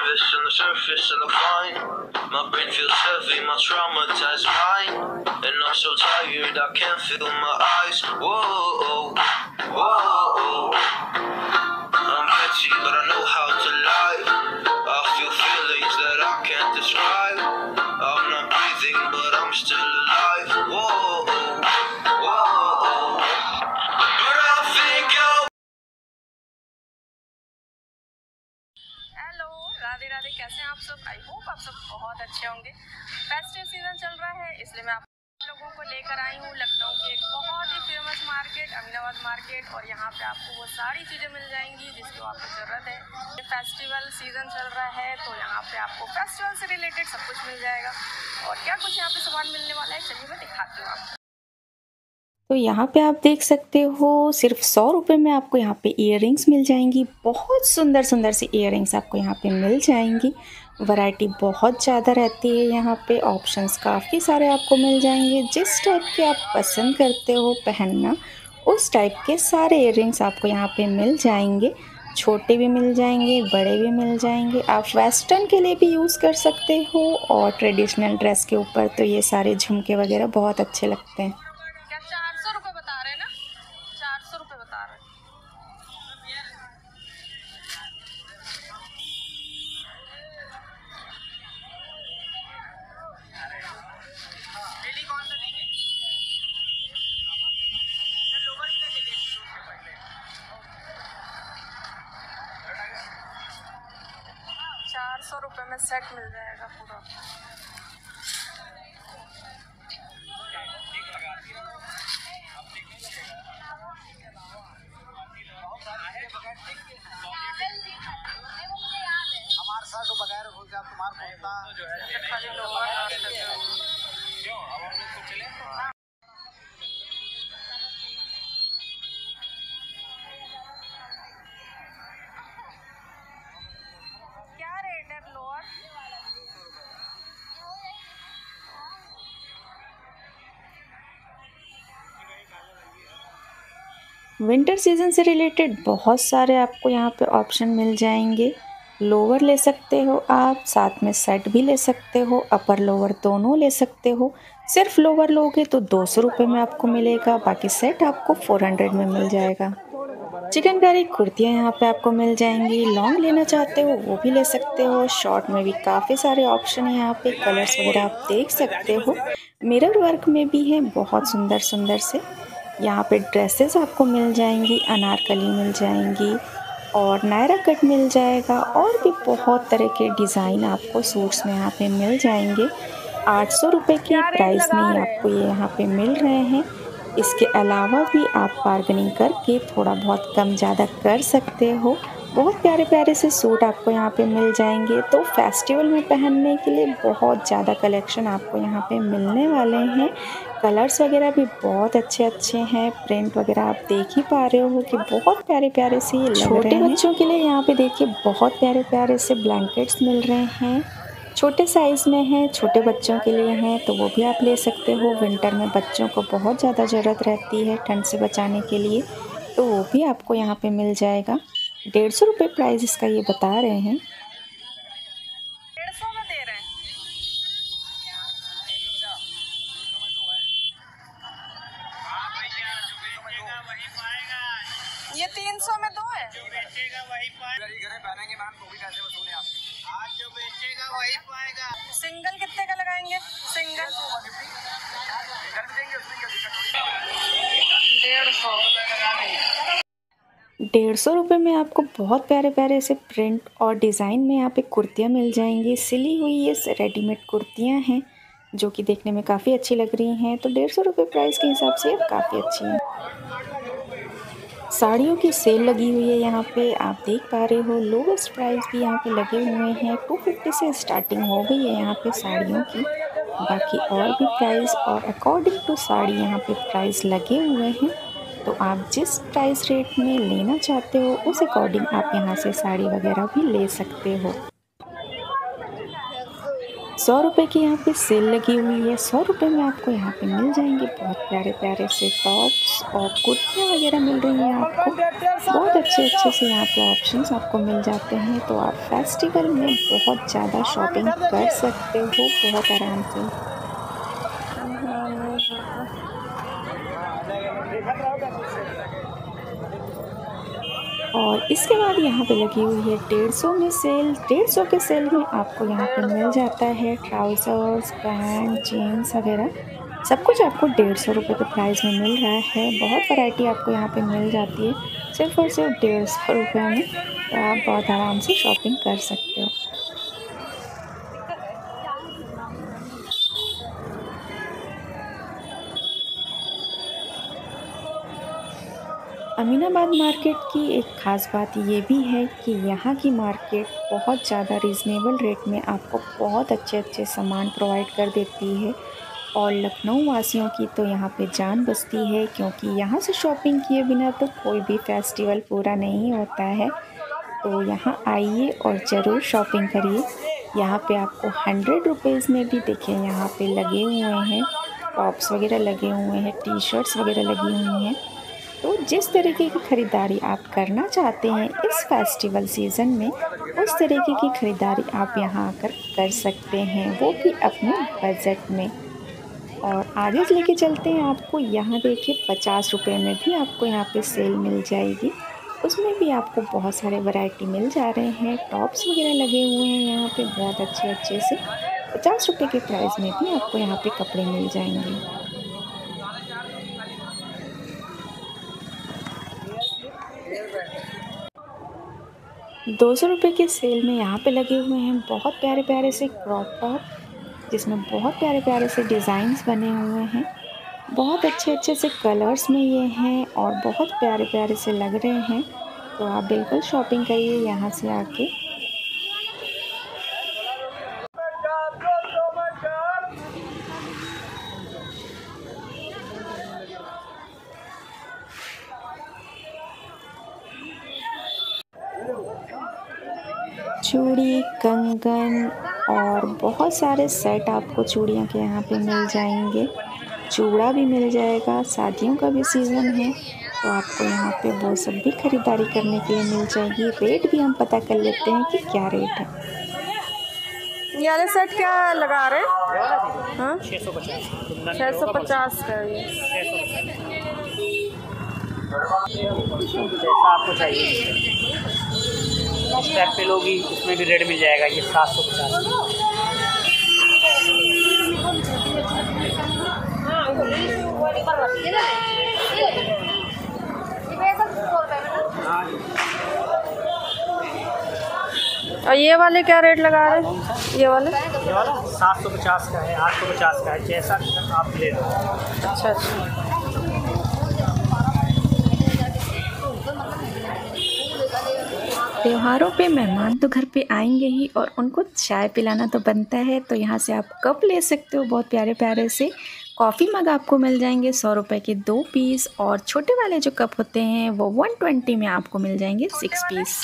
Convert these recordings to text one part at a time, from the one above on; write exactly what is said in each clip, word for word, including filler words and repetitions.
nervous on the surface and the fine. My brain feels heavy, my traumatized mind. And I'm so tired, I can't feel my eyes. Whoa, whoa. I'm petty, but I know how to lie. I feel feelings that I can't describe. I'm not breathing, but I'm still alive. Whoa, whoa. But I think I'll... hello, Radhe Radhe. कैसे हैं आप सब? I hope आप सब बहुत अच्छे होंगे। Festive season चल रहा है, इसलिए मैं आप लोगों को लेकर आई हूँ लखनऊ की एक बहुत ही फेमस मार्केट, अमीनाबाद मार्केट। और यहाँ पे आपको वो सारी चीज़ें मिल जाएंगी जिसकी आपको ज़रूरत है। ये फेस्टिवल सीजन चल रहा है तो यहाँ पे आपको फेस्टिवल से रिलेटेड सब कुछ मिल जाएगा। और क्या कुछ यहाँ पे सामान मिलने वाला है, चलिए मैं दिखाती हूँ आपको। तो यहाँ पे आप देख सकते हो सिर्फ सौ रुपये में आपको यहाँ पे इयररिंग्स मिल जाएंगी। बहुत सुंदर सुंदर सी इयररिंग्स आपको यहाँ पे मिल जाएंगी। वैरायटी बहुत ज़्यादा रहती है, यहाँ पे ऑप्शंस काफ़ी सारे आपको मिल जाएंगे। जिस टाइप के आप पसंद करते हो पहनना, उस टाइप के सारे इयररिंग्स आपको यहाँ पे मिल जाएंगे। छोटे भी मिल जाएंगे, बड़े भी मिल जाएंगे। आप वेस्टर्न के लिए भी यूज़ कर सकते हो और ट्रेडिशनल ड्रेस के ऊपर तो ये सारे झुमके वगैरह बहुत अच्छे लगते हैं। चार सौ रुपये बता रहे हैं ना, चार सौ रुपये बता रहे हैं। चार सौ रुपये में सेट मिल जाएगा पूरा। हमारे साथ तो बगैर हो गया तुम्हारा जो है खाली लोअर क्यों अब हम लोग तो चले। क्या रेट है लोअर? विंटर सीजन से रिलेटेड बहुत सारे आपको यहाँ पे ऑप्शन मिल जाएंगे। लोअर ले सकते हो आप, साथ में सेट भी ले सकते हो, अपर लोअर दोनों ले सकते हो। सिर्फ लोअर लोगे तो दो सौ रुपये में आपको मिलेगा, बाकी सेट आपको फोर हंड्रेड में मिल जाएगा। चिकनकारी कुर्तियाँ यहाँ पे आपको मिल जाएंगी। लॉन्ग लेना चाहते हो वो भी ले सकते हो। शॉर्ट में भी काफ़ी सारे ऑप्शन हैं यहाँ पे। कलर्स वगैरह आप देख सकते हो। मिरर वर्क में भी हैं बहुत सुंदर सुंदर से। यहाँ पे ड्रेसेस आपको मिल जाएंगी, अनारकली मिल जाएंगी और नायरा कट मिल जाएगा। और भी बहुत तरह के डिज़ाइन आपको सूट्स में यहाँ पे मिल जाएंगे। आठ सौ रुपये के प्राइस में ही आपको ये यहाँ पे मिल रहे हैं। इसके अलावा भी आप बार्गेनिंग करके थोड़ा बहुत कम ज़्यादा कर सकते हो। बहुत प्यारे प्यारे से सूट आपको यहाँ पे मिल जाएंगे। तो फेस्टिवल में पहनने के लिए बहुत ज़्यादा कलेक्शन आपको यहाँ पे मिलने वाले हैं। कलर्स वगैरह भी बहुत अच्छे अच्छे हैं। प्रिंट वगैरह आप देख ही पा रहे हो कि बहुत प्यारे प्यारे से ये लग रहे हैं। छोटे बच्चों के लिए यहाँ पे देखिए बहुत प्यारे प्यारे से ब्लैंकेट्स मिल रहे हैं। छोटे साइज़ में हैं, छोटे बच्चों के लिए हैं तो वो भी आप ले सकते हो। विंटर में बच्चों को बहुत ज़्यादा ज़रूरत रहती है ठंड से बचाने के लिए, तो वो भी आपको यहाँ पे मिल जाएगा। डेढ़ सौ रुपये प्राइस इसका ये बता रहे हैं। डेढ़ सौ में दे रहे हैं। ये तीन सौ में दो है। जो बेचेगा वही पाएगा। घरे पहनेंगे मैम तो भी पैसे वसूले आप। आज जो बेचेगा वही पाएगा। सिंगल कितने का लगाएंगे? सिंगल घर में देंगे उसमें क्या दिक्कत होगी। डेढ़ सौ डेढ़ सौ रुपये में आपको बहुत प्यारे प्यारे से प्रिंट और डिज़ाइन में यहाँ पे कुर्तियाँ मिल जाएंगी। सिली हुई ये रेडीमेड कुर्तियाँ हैं जो कि देखने में काफ़ी अच्छी लग रही हैं। तो डेढ़ सौ रुपये प्राइस के हिसाब से काफ़ी अच्छी हैं। साड़ियों की सेल लगी हुई है यहाँ पे, आप देख पा रहे हो। लोवेस्ट प्राइस भी यहाँ पे लगे हुए हैं। टू फिफ्टी से स्टार्टिंग हो गई है यहाँ पे साड़ियों की। बाकी और भी प्राइस और अकॉर्डिंग टू साड़ी यहाँ पे प्राइस लगे हुए हैं। तो आप जिस प्राइस रेट में लेना चाहते हो उस अकॉर्डिंग आप यहाँ से साड़ी वगैरह भी ले सकते हो। सौ रुपये की यहाँ पे सेल लगी हुई है। सौ रुपये में आपको यहाँ पे मिल जाएंगे बहुत प्यारे प्यारे से टॉप्स और कुर्तियाँ वगैरह मिल रही हैं आपको। बहुत अच्छे अच्छे से यहाँ पे ऑप्शंस आपको मिल जाते हैं, तो आप फेस्टिवल में बहुत ज़्यादा शॉपिंग कर सकते हो बहुत आराम से। और इसके बाद यहाँ पे लगी हुई है डेढ़ सौ में सेल। डेढ़ सौ के सेल में आपको यहाँ पे मिल जाता है ट्राउज़र्स, पैंट, जीन्स वगैरह सब कुछ आपको डेढ़ सौ रुपये के प्राइस में मिल रहा है। बहुत वैरायटी आपको यहाँ पे मिल जाती है सिर्फ और सिर्फ डेढ़ सौ रुपये में, तो आप बहुत आराम से शॉपिंग कर सकते हो। अमीनाबाद मार्केट की एक ख़ास बात ये भी है कि यहाँ की मार्केट बहुत ज़्यादा रीज़नेबल रेट में आपको बहुत अच्छे अच्छे सामान प्रोवाइड कर देती है। और लखनऊ वासियों की तो यहाँ पे जान बसती है, क्योंकि यहाँ से शॉपिंग किए बिना तो कोई भी फेस्टिवल पूरा नहीं होता है। तो यहाँ आइए और ज़रूर शॉपिंग करिए। यहाँ पे आपको हंड्रेड रुपीज़ में भी देखें यहाँ पे लगे हुए हैं टॉप्स वगैरह लगे हुए हैं, टी शर्ट्स वगैरह लगी हुई हैं। तो जिस तरीके की ख़रीदारी आप करना चाहते हैं इस फेस्टिवल सीज़न में, उस तरीके की ख़रीदारी आप यहाँ आकर कर सकते हैं, वो भी अपने बजट में। और आगे लेके चलते हैं आपको। यहाँ देखिए पचास रुपये में भी आपको यहाँ पे सेल मिल जाएगी, उसमें भी आपको बहुत सारे वैरायटी मिल जा रहे हैं। टॉप्स वगैरह लगे हुए हैं यहाँ पे बहुत अच्छे अच्छे से। पचास रुपये के प्राइस में भी आपको यहाँ पे कपड़े मिल जाएंगे। दो सौ रुपये के सेल में यहाँ पे लगे हुए हैं बहुत प्यारे प्यारे से क्रॉप टॉप, जिसमें बहुत प्यारे प्यारे से डिज़ाइंस बने हुए हैं। बहुत अच्छे अच्छे से कलर्स में ये हैं और बहुत प्यारे प्यारे से लग रहे हैं। तो आप बिल्कुल शॉपिंग करिए यहाँ से आके। चूड़ी, कंगन और बहुत सारे सेट आपको चूड़ियों के यहाँ पे मिल जाएंगे। चूड़ा भी मिल जाएगा, शादियों का भी सीज़न है तो आपको यहाँ पे वो सब भी ख़रीदारी करने के लिए मिल जाएगी। रेट भी हम पता कर लेते हैं कि क्या रेट है। ये वाले सेट क्या लगा रहे हैं? हाँ छः सौ पचास का ये। जैसा आपको चाहिए स्टेप पे लोगी उसमें भी रेट मिल जाएगा। ये सात सौ पचास। और ये वाले क्या रेट लगा रहे हैं? ये वाले ये वाला सात सौ पचास का है, आठ सौ पचास का है, जैसा आप ले लो। अच्छा अच्छा। त्योहारों पे मेहमान तो घर पे आएंगे ही और उनको चाय पिलाना तो बनता है, तो यहाँ से आप कप ले सकते हो। बहुत प्यारे प्यारे से कॉफ़ी मग आपको मिल जाएंगे सौ रुपये के दो पीस, और छोटे वाले जो कप होते हैं वो वन ट्वेंटी में आपको मिल जाएंगे सिक्स पीस।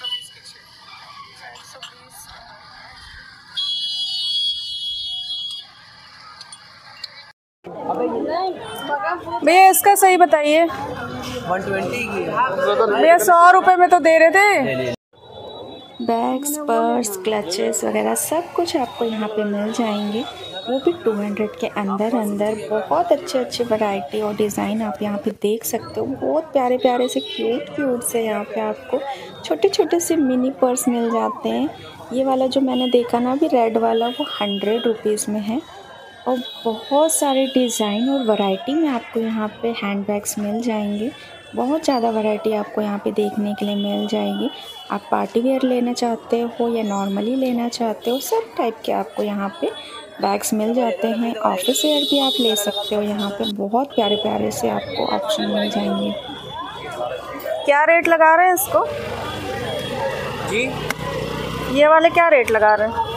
भैया इसका सही बताइए। वन ट्वेंटी की भैया सौ रुपये में तो दे रहे थे। बैग्स, पर्स, क्लचेस वगैरह सब कुछ आपको यहाँ पे मिल जाएंगे, वो भी टू हंड्रेड के अंदर अंदर। बहुत अच्छे अच्छे वैरायटी और डिज़ाइन आप यहाँ पे देख सकते हो। बहुत प्यारे प्यारे से क्यूट क्यूट से यहाँ पे आपको छोटे छोटे से मिनी पर्स मिल जाते हैं। ये वाला जो मैंने देखा ना अभी रेड वाला, वो हंड्रेड रुपीज़ में है। और बहुत सारे डिज़ाइन और वैरायटी में आपको यहाँ पे हैंड बैग्स मिल जाएंगे। बहुत ज़्यादा वैरायटी आपको यहाँ पे देखने के लिए मिल जाएगी। आप पार्टी वेयर लेना चाहते हो या नॉर्मली लेना चाहते हो, सब टाइप के आपको यहाँ पे बैग्स मिल जाते हैं। ऑफिस वेयर भी आप ले सकते हो। यहाँ पे बहुत प्यारे प्यारे से आपको ऑप्शन मिल जाएंगे। क्या रेट लगा रहे हैं इसको जी? ये वाले क्या रेट लगा रहे हैं?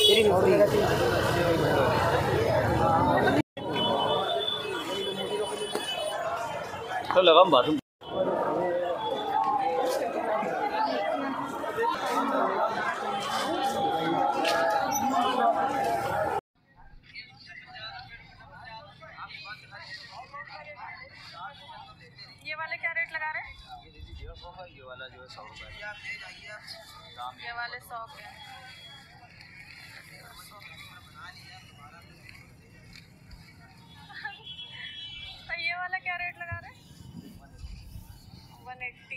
तो लगा बाथरूम। शौक है। ये वाला क्या रेट लगा रहे हैं? One eighty.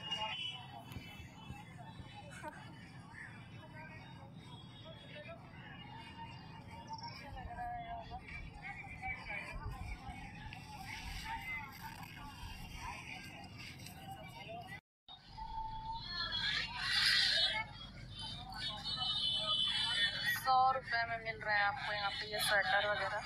सौ रुपए में मिल रहा है आपको यहाँ पे ये स्वेटर वगैरह।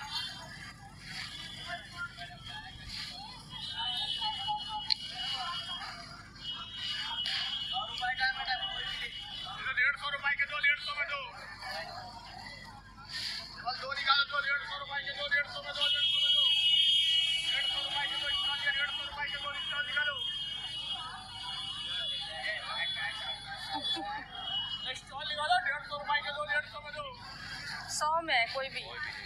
सौ में है कोई भी।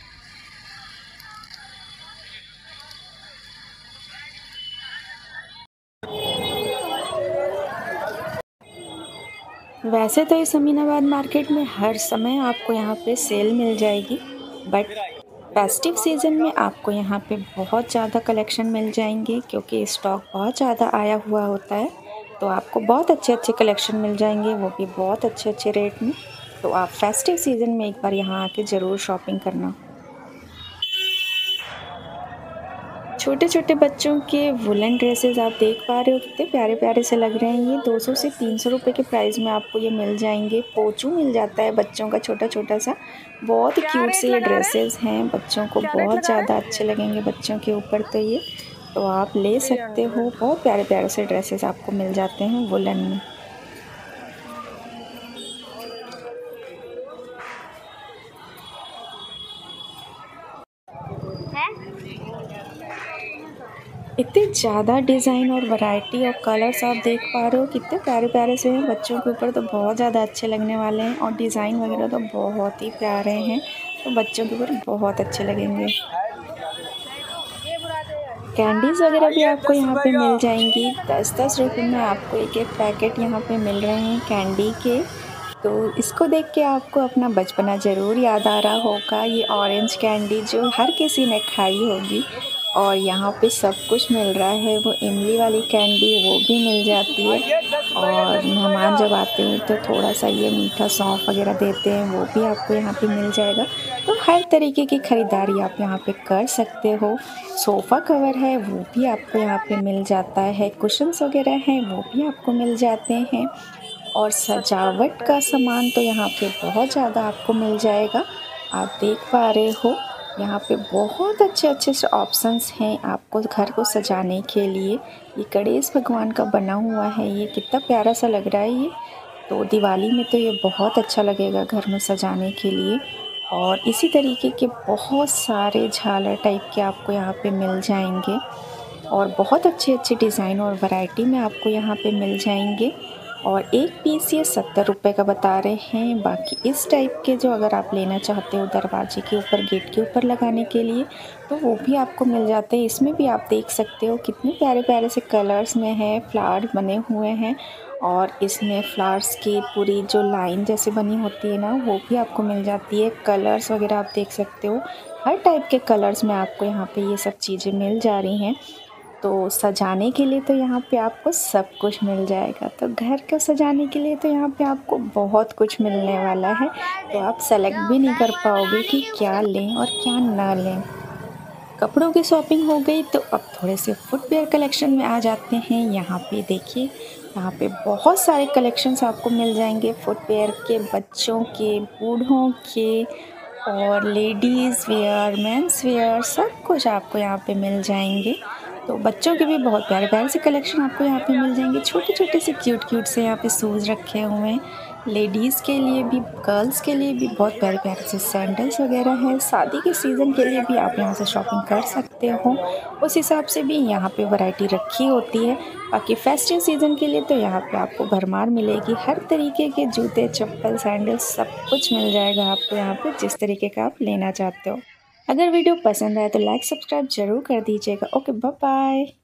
वैसे तो इस अमीनाबाद मार्केट में हर समय आपको यहाँ पे सेल मिल जाएगी, बट फेस्टिव सीज़न में आपको यहाँ पे बहुत ज़्यादा कलेक्शन मिल जाएंगे क्योंकि स्टॉक बहुत ज़्यादा आया हुआ होता है। तो आपको बहुत अच्छे अच्छे कलेक्शन मिल जाएंगे, वो भी बहुत अच्छे अच्छे रेट में। तो आप फेस्टिव सीज़न में एक बार यहाँ आके ज़रूर शॉपिंग करना। छोटे छोटे बच्चों के वुलन ड्रेसेस आप देख पा रहे हो, कितने प्यारे प्यारे से लग रहे हैं। ये दो सौ से तीन सौ रुपये के प्राइस में आपको ये मिल जाएंगे। पोचू मिल जाता है बच्चों का छोटा छोटा सा, बहुत ही क्यूट से ये ड्रेसेस हैं। बच्चों को बहुत ज़्यादा अच्छे लगेंगे बच्चों के ऊपर, तो ये तो आप ले सकते हो। बहुत प्यारे प्यारे से ड्रेसेस आपको मिल जाते हैं वुलन में। इतने ज़्यादा डिज़ाइन और वैरायटी और कलर्स आप देख पा रहे हो, कितने प्यारे प्यारे से हैं। बच्चों के ऊपर तो बहुत ज़्यादा अच्छे लगने वाले हैं और डिज़ाइन वगैरह तो बहुत ही प्यारे हैं, तो बच्चों के ऊपर बहुत अच्छे लगेंगे। कैंडीज़ वगैरह भी आपको यहाँ पे मिल जाएंगी। दस दस रुपये में आपको एक एक पैकेट यहाँ पे मिल रहे हैं कैंडी के। तो इसको देख के आपको अपना बचपना ज़रूर याद आ रहा होगा। ये ऑरेंज कैंडी जो हर किसी ने खाई होगी, और यहाँ पे सब कुछ मिल रहा है। वो इमली वाली कैंडी वो भी मिल जाती है, और मेहमान जब आते हैं तो थोड़ा सा ये मीठा सौंफ वगैरह देते हैं, वो भी आपको यहाँ पे मिल जाएगा। तो हर तरीके की ख़रीदारी आप यहाँ पे कर सकते हो। सोफ़ा कवर है वो भी आपको यहाँ पे मिल जाता है, कुशन्स वगैरह हैं वो भी आपको मिल जाते हैं, और सजावट का सामान तो यहाँ पे बहुत ज़्यादा आपको मिल जाएगा। आप देख पा रहे हो यहाँ पे बहुत अच्छे अच्छे से ऑप्शंस हैं आपको घर को सजाने के लिए। ये गणेश भगवान का बना हुआ है, ये कितना प्यारा सा लग रहा है। ये तो दिवाली में तो ये बहुत अच्छा लगेगा घर में सजाने के लिए। और इसी तरीके के बहुत सारे झालर टाइप के आपको यहाँ पे मिल जाएंगे, और बहुत अच्छे अच्छे डिज़ाइन और वैरायटी में आपको यहाँ पे मिल जाएंगे। और एक पीस ये सत्तर रुपये का बता रहे हैं। बाकी इस टाइप के जो अगर आप लेना चाहते हो दरवाजे के ऊपर, गेट के ऊपर लगाने के लिए, तो वो भी आपको मिल जाते हैं। इसमें भी आप देख सकते हो कितने प्यारे प्यारे से कलर्स में है, फ्लावर बने हुए हैं, और इसमें फ्लावर्स की पूरी जो लाइन जैसे बनी होती है ना, वो भी आपको मिल जाती है। कलर्स वगैरह आप देख सकते हो, हर टाइप के कलर्स में आपको यहाँ पे ये सब चीज़ें मिल जा रही हैं। तो सजाने के लिए तो यहाँ पे आपको सब कुछ मिल जाएगा। तो घर को सजाने के लिए तो यहाँ पे आपको बहुत कुछ मिलने वाला है। तो आप सेलेक्ट भी नहीं कर पाओगे कि क्या लें और क्या ना लें। कपड़ों की शॉपिंग हो गई, तो अब थोड़े से फुटवेयर कलेक्शन में आ जाते हैं। यहाँ पे देखिए, यहाँ पे बहुत सारे कलेक्शंस आपको मिल जाएंगे फुटवेयर के, बच्चों के, बूढ़ों के, और लेडीज़ वेयर, मेंस वेयर, सब कुछ आपको यहाँ पे मिल जाएंगे। तो बच्चों के भी बहुत प्यारे प्यारे से कलेक्शन आपको यहाँ पे मिल जाएंगे। छोटे छोटे से क्यूट क्यूट से यहाँ पे शूज़ रखे हुए हैं। लेडीज़ के लिए भी, गर्ल्स के लिए भी बहुत प्यारे प्यारे से सैंडल्स वगैरह हैं। शादी के सीज़न के लिए भी आप यहाँ से शॉपिंग कर सकते हो, उस हिसाब से भी यहाँ पे वैरायटी रखी होती है। बाकी फेस्टिव सीज़न के लिए तो यहाँ पे आपको भरमार मिलेगी। हर तरीके के जूते, चप्पल, सैंडल्स सब कुछ मिल जाएगा आपको यहाँ पे, जिस तरीके का आप लेना चाहते हो। अगर वीडियो पसंद आए तो लाइक सब्सक्राइब ज़रूर कर दीजिएगा। Okay, bye bye.